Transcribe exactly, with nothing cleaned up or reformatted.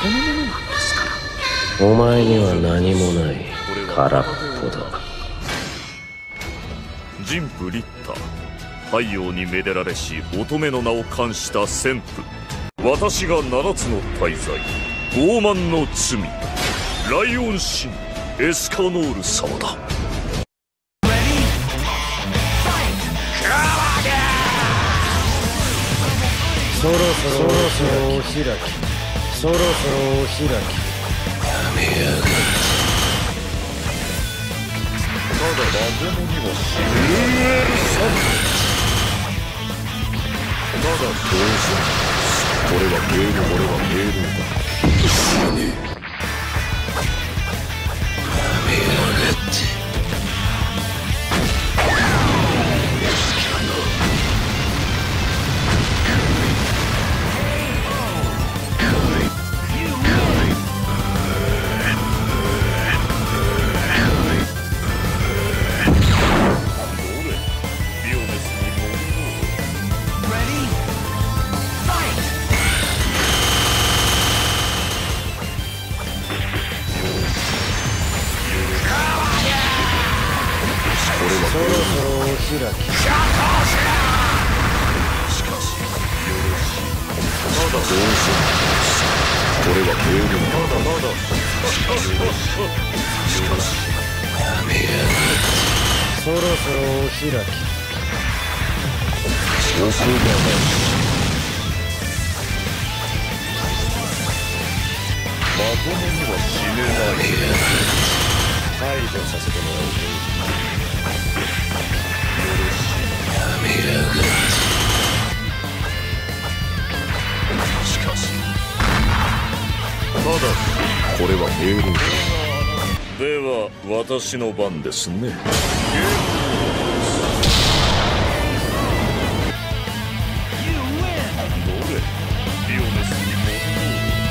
そのものなんですから。 お前には何もない。空っぽだ。 人夫立太、太陽にめでられし乙女の名を冠した旋風。私が七つの大罪、傲慢の罪、ライオン神エスカノール様だ。 そろそろお開き、そろそろお開き。やめやがる。 ただ化け物には死ぬエルサム。ただ同心。これはゲーム、俺はゲームだ。死ね。 やめやがって。そろそろお開き。しかしよろしい。 ただ同心。これはゲームだ。まだまだ。しかししかしやめやがる。そろそろお開き。 奥がなし。まともには死ねない。 排除させてもらうぞ。やめやがって。 しかし、ただこれはメールでは私の番ですね。どれ、リオネスに